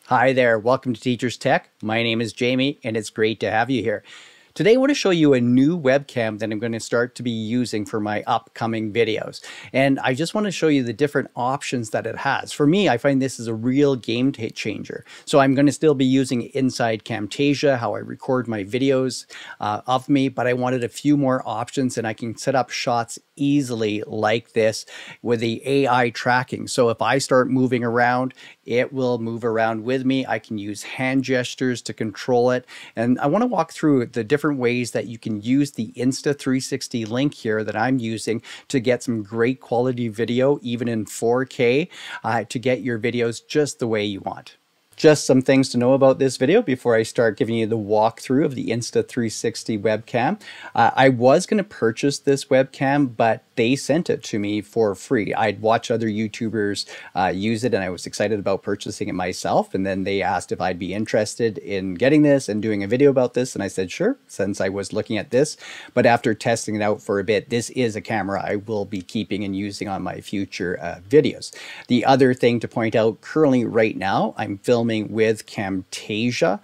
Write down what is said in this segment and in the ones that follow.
Hi there, welcome to Teachers Tech. My name is Jamie and it's great to have you here. Today I want to show you a new webcam that I'm going to start to be using for my upcoming videos. And I just want to show you the different options that it has. For me, I find this is a real game changer. So I'm going to still be using inside Camtasia, how I record my videos of me, but I wanted a few more options and I can set up shots easily like this with the AI tracking. So if I start moving around, it will move around with me. I can use hand gestures to control it. And I want to walk through the different ways that you can use the Insta360 Link here that I'm using to get some great quality video, even in 4K, to get your videos just the way you want. Just some things to know about this video before I start giving you the walkthrough of the Insta360 webcam. I was going to purchase this webcam, but they sent it to me for free. I'd watched other YouTubers use it and I was excited about purchasing it myself. And then they asked if I'd be interested in getting this and doing a video about this. And I said, sure, since I was looking at this. But after testing it out for a bit, this is a camera I will be keeping and using on my future videos. The other thing to point out, currently right now, I'm filming with Camtasia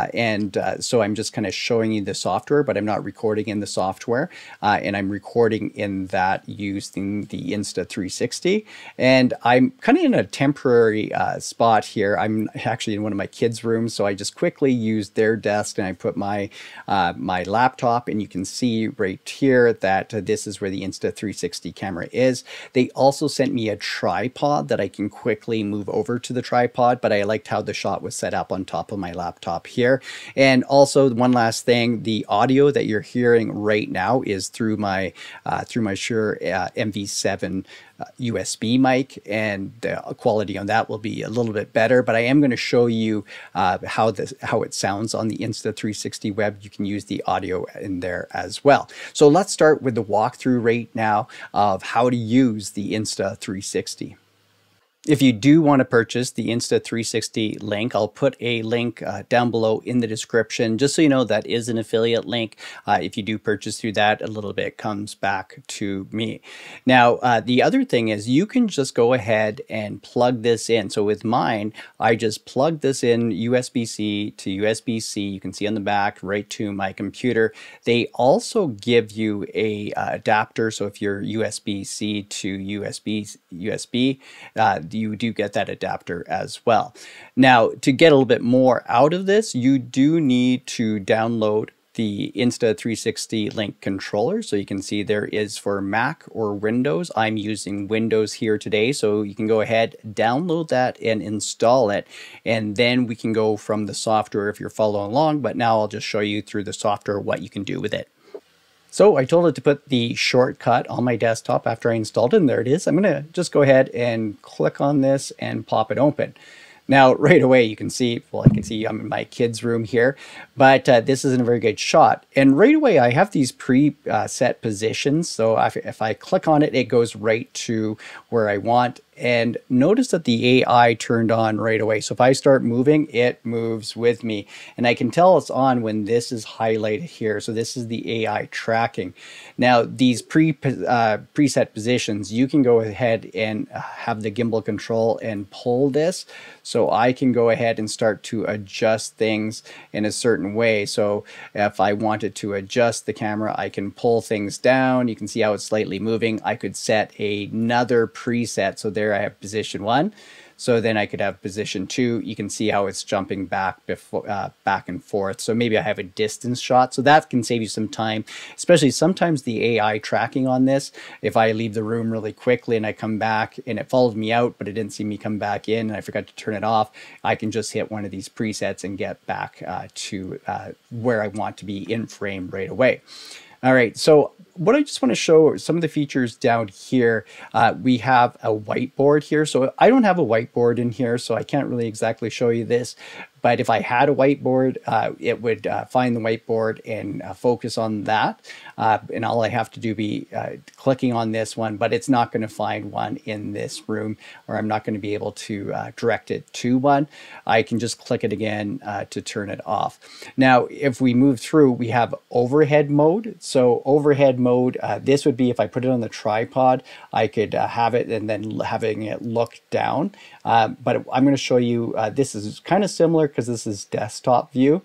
so I'm just kind of showing you the software, but I'm not recording in the software, and I'm recording in that using the Insta360, and I'm kind of in a temporary spot here. I'm actually in one of my kids' rooms, so I just quickly used their desk and I put my my laptop, and you can see right here that this is where the Insta360 camera is. They also sent me a tripod that I can quickly move over to the tripod, but I liked how the shot was set up on top of my laptop here. And also one last thing, the audio that you're hearing right now is through my Shure MV7 USB mic, and the quality on that will be a little bit better, but I am going to show you how it sounds on the Insta360 web. You can use the audio in there as well. So let's start with the walkthrough right now of how to use the Insta360. If you do want to purchase the Insta360 Link, I'll put a link down below in the description, just so you know that is an affiliate link. If you do purchase through that, a little bit comes back to me. Now, the other thing is you can just go ahead and plug this in. So with mine, I just plug this in USB-C to USB-C. You can see on the back right to my computer. They also give you a adapter. So if you're USB-C to USB, you do get that adapter as well. Now, to get a little bit more out of this, you do need to download the Insta360 Link controller. So you can see there is for Mac or Windows. I'm using Windows here today, so you can go ahead, download that and install it, and then we can go from the software if you're following along, but now I'll just show you through the software what you can do with it. So I told it to put the shortcut on my desktop after I installed it, and there it is. I'm going to just go ahead and click on this and pop it open. Now, right away, you can see, well, I can see I'm in my kids' room here, but this isn't a very good shot. And right away, I have these pre-set positions. So if I click on it, it goes right to where I want. And notice that the AI turned on right away. So if I start moving, it moves with me. And I can tell it's on when this is highlighted here. So this is the AI tracking. Now, these preset positions, you can go ahead and have the gimbal control and pull this. So I can go ahead and start to adjust things in a certain way. So if I wanted to adjust the camera, I can pull things down. You can see how it's slightly moving. I could set another preset. So there I have position 1. So then I could have position 2. You can see how it's jumping back and forth. So maybe I have a distance shot. So that can save you some time, especially sometimes the AI tracking on this. If I leave the room really quickly and I come back and it followed me out, but it didn't see me come back in and I forgot to turn it off, I can just hit one of these presets and get back to where I want to be in frame right away. All right, so what I just want to show are some of the features down here. We have a whiteboard here. So I don't have a whiteboard in here, so I can't really exactly show you this. But if I had a whiteboard, it would find the whiteboard and focus on that. And all I have to do be clicking on this one, but it's not going to find one in this room, or I'm not going to be able to direct it to one. I can just click it again to turn it off. Now, if we move through, we have overhead mode. So overhead mode. This would be if I put it on the tripod, I could have it and then having it look down. But I'm going to show you, this is kind of similar because this is desktop view.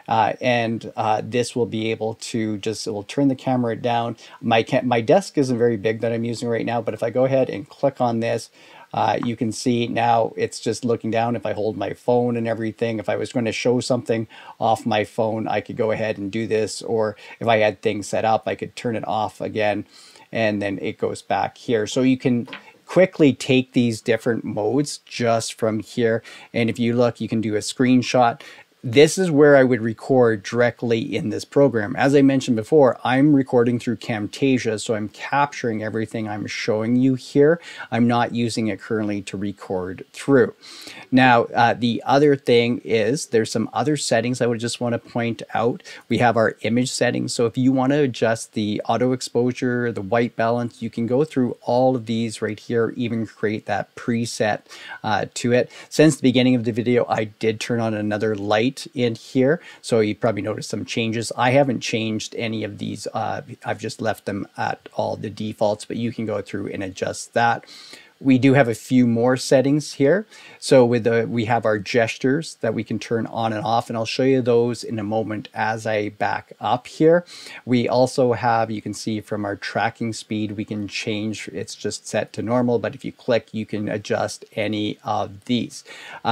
This will be able to just, it will turn the camera down. My desk isn't very big that I'm using right now, but if I go ahead and click on this, you can see now it's just looking down. If I hold my phone and everything, if I was going to show something off my phone, I could go ahead and do this. Or if I had things set up, I could turn it off again, and then it goes back here. So you can quickly take these different modes just from here. And if you look, you can do a screenshot. This is where I would record directly in this program. As I mentioned before, I'm recording through Camtasia, so I'm capturing everything I'm showing you here. I'm not using it currently to record through. Now, the other thing is there's some other settings I would just want to point out. We have our image settings. So if you want to adjust the auto exposure, the white balance, you can go through all of these right here, even create that preset to it. Since the beginning of the video, I did turn on another light in here, so you probably noticed some changes. I haven't changed any of these. I've just left them at all the defaults, but you can go through and adjust that. We do have a few more settings here. So we have our gestures that we can turn on and off, and I'll show you those in a moment as I back up here. We also have, you can see from our tracking speed, we can change, it's just set to normal, but if you click, you can adjust any of these.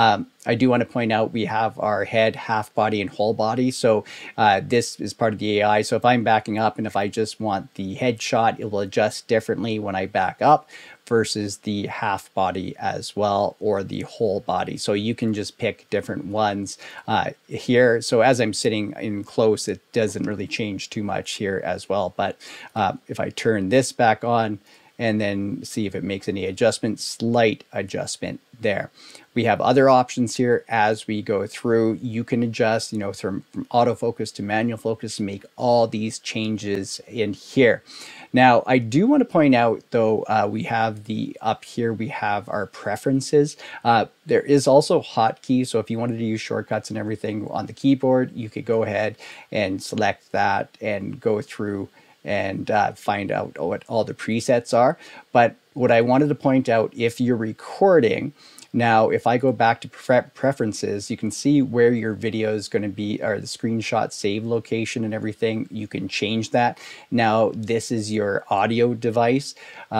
I do want to point out we have our head, half body, and whole body. So this is part of the AI. So if I'm backing up and if I just want the head shot, it will adjust differently when I back up versus the half body as well, or the whole body. So you can just pick different ones here. So as I'm sitting in close, it doesn't really change too much here as well. But if I turn this back on and then see if it makes any adjustments, slight adjustment there. We have other options here as we go through. You can adjust, you know, from autofocus to manual focus, and make all these changes in here. Now, I do want to point out, though, we have up here, we have our preferences. There is also hotkeys. So if you wanted to use shortcuts and everything on the keyboard, you could go ahead and select that and go through and find out what all the presets are. But what I wanted to point out, if you're recording, now, if I go back to preferences, you can see where your video is going to be, or the screenshot save location and everything. You can change that. Now, this is your audio device.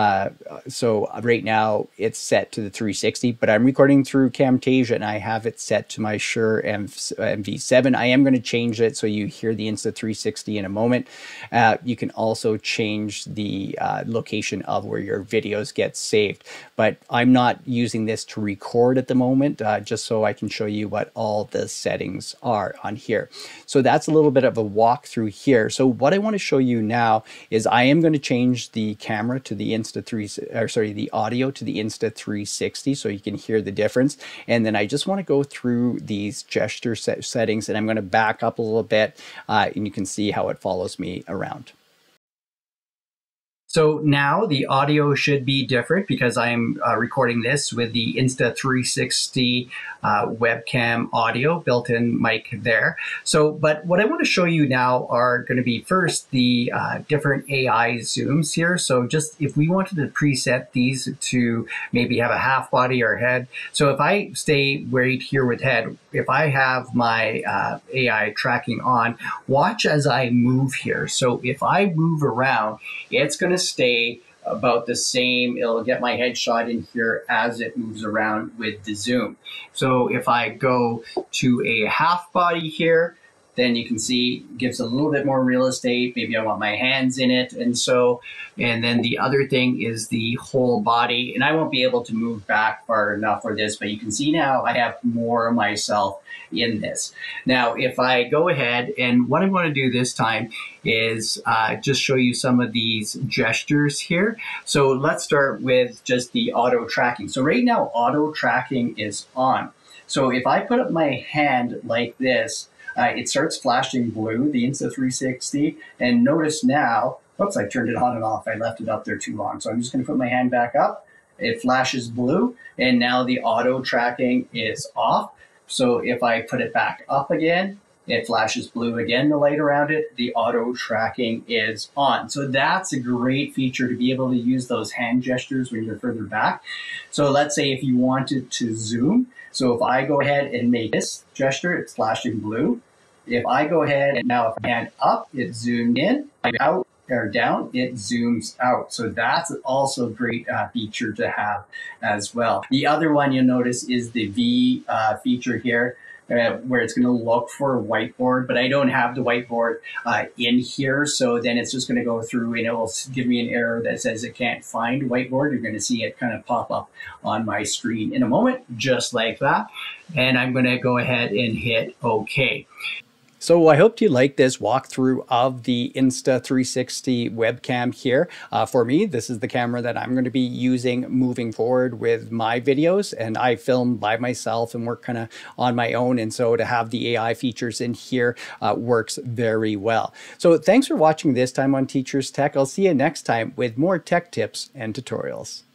So right now it's set to the 360, but I'm recording through Camtasia and I have it set to my Shure MV7. I am going to change it so you hear the Insta360 in a moment. You can also change the location of where your videos get saved, but I'm not using this to record at the moment, just so I can show you what all the settings are on here. So that's a little bit of a walkthrough here. So what I want to show you now is I am going to change the camera to the the audio to the Insta360 so you can hear the difference. And then I just want to go through these gesture settings, and I'm going to back up a little bit and you can see how it follows me around. So now the audio should be different because I'm recording this with the Insta360 webcam audio, built-in mic there. So, but what I want to show you now are going to be first the different AI zooms here. So just if we wanted to preset these to maybe have a half body or head. So if I stay right here with head, if I have my AI tracking on, watch as I move here. So if I move around, it's going to stay about the same. It'll get my headshot in here as it moves around with the zoom. So if I go to a half body here, then you can see it gives a little bit more real estate. Maybe I want my hands in it. And then the other thing is the whole body. And I won't be able to move back far enough for this, but you can see now I have more of myself in this. Now, if I go ahead, and what I'm going to do this time is just show you some of these gestures here. So let's start with just the auto tracking. So right now, auto tracking is on. So if I put up my hand like this, it starts flashing blue, the Insta360, and notice now, whoops, I turned it on and off. I left it up there too long. So I'm just going to put my hand back up. It flashes blue, and now the auto tracking is off. So if I put it back up again, it flashes blue again, the light around it, the auto tracking is on. So that's a great feature to be able to use those hand gestures when you're further back. So let's say if you wanted to zoom, so if I go ahead and make this gesture, it's flashing blue. If I go ahead and now if I hand up, it zoomed in, out or down, it zooms out. So that's also a great feature to have as well. The other one you'll notice is the V feature here, where it's going to look for a whiteboard, but I don't have the whiteboard in here. So then it's just going to go through and it will give me an error that says it can't find whiteboard. You're going to see it kind of pop up on my screen in a moment, just like that. And I'm going to go ahead and hit OK. So I hope you like this walkthrough of the Insta360 webcam here. For me, this is the camera that I'm going to be using moving forward with my videos, and I film by myself and work kind of on my own. And so to have the AI features in here works very well. So thanks for watching this time on Teachers Tech. I'll see you next time with more tech tips and tutorials.